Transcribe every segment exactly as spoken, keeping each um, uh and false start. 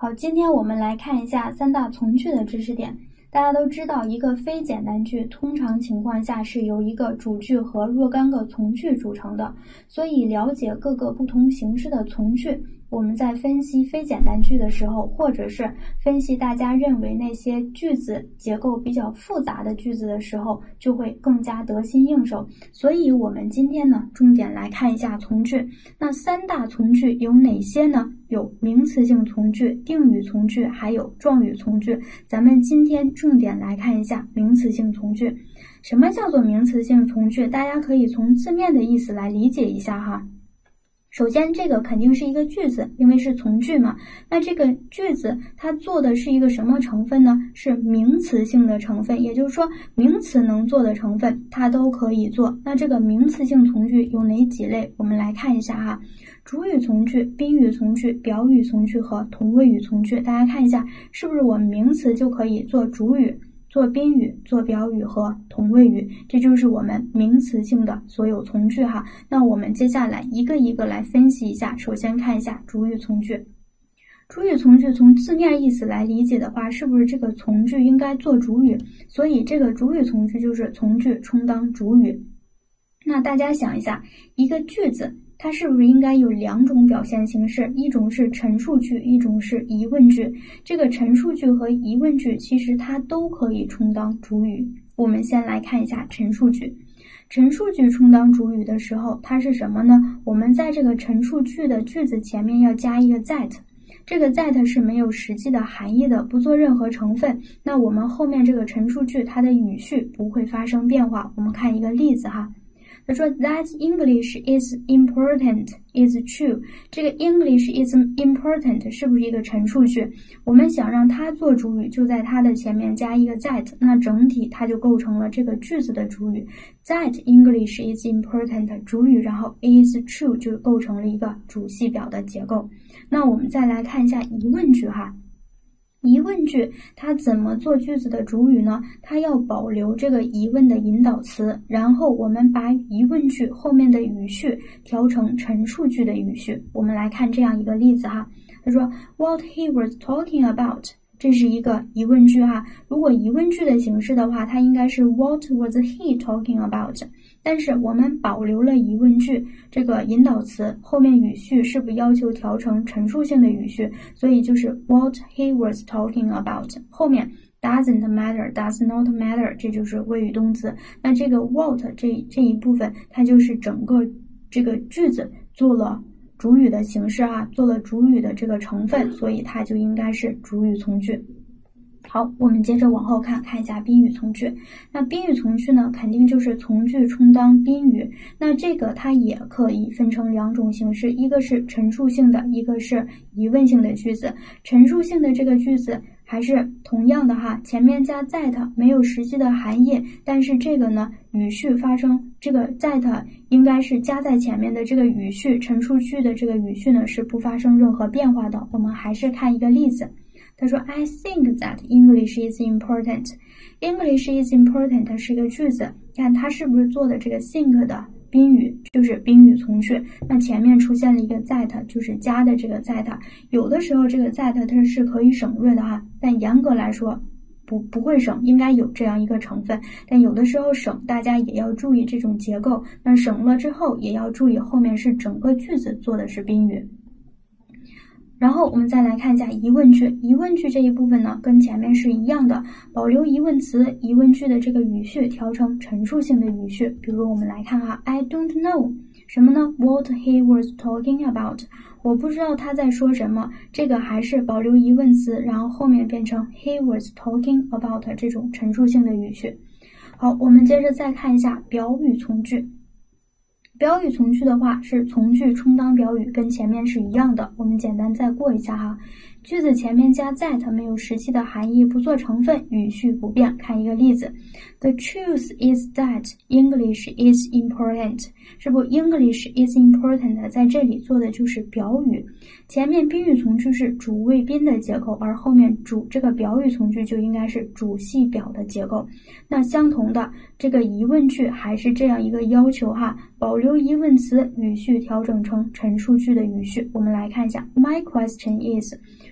好，今天我们来看一下三大从句的知识点。大家都知道，一个非简单句通常情况下是由一个主句和若干个从句组成的，所以了解各个不同形式的从句，我们在分析非简单句的时候，或者是分析大家认为那些句子结构比较复杂的句子的时候，就会更加得心应手。所以我们今天呢，重点来看一下从句。那三大从句有哪些呢？有名词性从句、定语从句，还有状语从句。咱们今天重点来看一下名词性从句。什么叫做名词性从句？大家可以从字面的意思来理解一下哈。首先，这个肯定是一个句子，因为是从句嘛。那这个句子它做的是一个什么成分呢？是名词性的成分，也就是说，名词能做的成分它都可以做。那这个名词性从句有哪几类？我们来看一下哈。主语从句、宾语从句、表语从句和同位语从句。大家看一下，是不是我们名词就可以做主语、做宾语、做表语和同位语？这就是我们名词性的所有从句哈。那我们接下来一个一个来分析一下。首先看一下主语从句。主语从句从字面意思来理解的话，是不是这个从句应该做主语？所以这个主语从句就是从句充当主语。那大家想一下，一个句子它是不是应该有两种表现形式？一种是陈述句，一种是疑问句。这个陈述句和疑问句其实它都可以充当主语。我们先来看一下陈述句。陈述句充当主语的时候，它是什么呢？我们在这个陈述句的句子前面要加一个 that。这个 that 是没有实际的含义的，不做任何成分。那我们后面这个陈述句它的语序不会发生变化。我们看一个例子哈。他说 That English is important is true。 这个 English is important 是不是一个陈述句？我们想让它做主语，就在它的前面加一个 that， 那整体它就构成了这个句子的主语。 That English is important 主语，然后 is true 就构成了一个主系表的结构。那我们再来看一下疑问句哈。疑问句它怎么做句子的主语呢？它要保留这个疑问的引导词，然后我们把疑问句后面的语序调成陈述句的语序。我们来看这样一个例子哈。他说 What he was talking about， 这是一个疑问句哈。如果疑问句的形式的话，它应该是 What was he talking about？ 但是我们保留了疑问句这个引导词，后面语序是不是要求调成陈述性的语序？所以就是 What he was talking about， 后面 doesn't matter does not matter， 这就是谓语动词。那这个 what 这这一部分，它就是整个这个句子做了主语的形式啊，做了主语的这个成分，所以它就应该是主语从句。好，我们接着往后看，看一下宾语从句。那宾语从句呢，肯定就是从句充当宾语。那这个它也可以分成两种形式，一个是陈述性的，一个是疑问性的句子。陈述性的这个句子还是同样的哈，前面加 that 没有实际的含义，但是这个呢，语序发生这个 that 应该是加在前面的这个语序，陈述句的这个语序呢是不发生任何变化的。我们还是看一个例子。他说 I think that English is important。 English is important 是一个句子，看它是不是做的这个 think 的宾语，就是宾语从句。那前面出现了一个 that， 就是加的这个 that。 有的时候这个 that 它是可以省略的哈，但严格来说不不会省，应该有这样一个成分。但有的时候省，大家也要注意这种结构。那省了之后也要注意后面是整个句子做的是宾语。然后我们再来看一下疑问句。疑问句这一部分呢，跟前面是一样的，保留疑问词，疑问句的这个语序调成陈述性的语序。比如我们来看哈 I don't know 什么呢？ What he was talking about， 我不知道他在说什么。这个还是保留疑问词，然后后面变成 he was talking about 这种陈述性的语序。好，我们接着再看一下表语从句。表语从句的话是从句充当表语，跟前面是一样的。我们简单再过一下哈。句子前面加 that 没有实际的含义，不做成分，语序不变。看一个例子 The truth is that English is important， 是不 English is important 在这里做的就是表语。前面宾语从句是主谓宾的结构，而后面主这个表语从句就应该是主系表的结构。那相同的这个疑问句还是这样一个要求哈，保留疑问词，语序调整成陈述句的语序。我们来看一下 My question is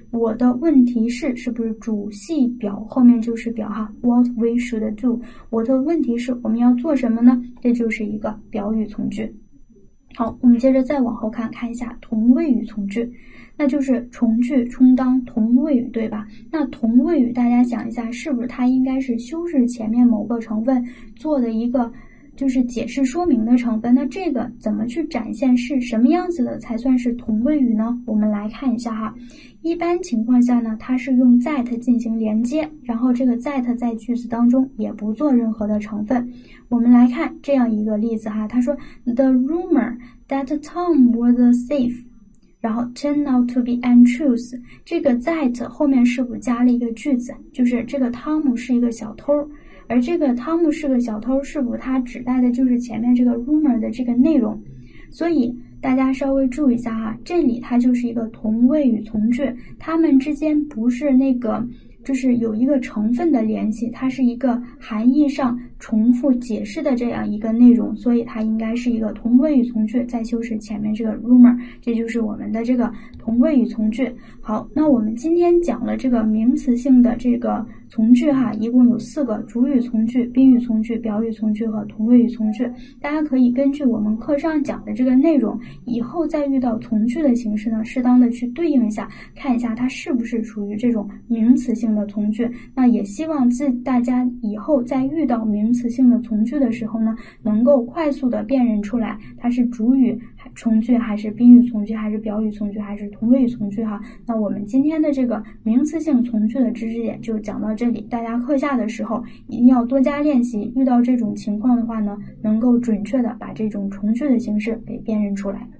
我的问题是是不是主系表后面就是表哈 what we should do， 我的问题是我们要做什么呢？这就是一个表语从句。好，我们接着再往后看，看一下同位语从句，那就是从句充当同位语，对吧？那同位语大家想一下，是不是它应该是修饰前面某个成分做的一个就是解释说明的成分？那这个怎么去展现是什么样子的才算是同位语呢？我们来看一下哈，一般情况下呢，它是用 that 进行连接，然后这个 that 在句子当中也不做任何的成分。我们来看这样一个例子哈，他说 The rumor that Tom was a thief， 然后 turn out to be untrue， 这个 that 后面是不是加了一个句子，就是这个汤姆是一个小偷，而这个汤姆是个小偷是不是它指代的就是前面这个 rumor 的这个内容？所以大家稍微注意一下哈，这里它就是一个同位语从句，它们之间不是那个就是有一个成分的联系，它是一个含义上重复解释的这样一个内容，所以它应该是一个同位语从句，再修饰前面这个 rumor， 这就是我们的这个同位语从句。好，那我们今天讲了这个名词性的这个从句哈，一共有四个：主语从句、宾语从句、表语从句和同位语从句。大家可以根据我们课上讲的这个内容，以后再遇到从句的形式呢，适当的去对应一下，看一下它是不是属于这种名词性的从句。那也希望自大家以后在遇到名词性的从句的时候呢，能够快速的辨认出来它是主语从句还是宾语从句还是表语从句还是同位语从句哈。那我们今天的这个名词性从句的知识点就讲到这里，大家课下的时候一定要多加练习，遇到这种情况的话呢，能够准确的把这种从句的形式给辨认出来。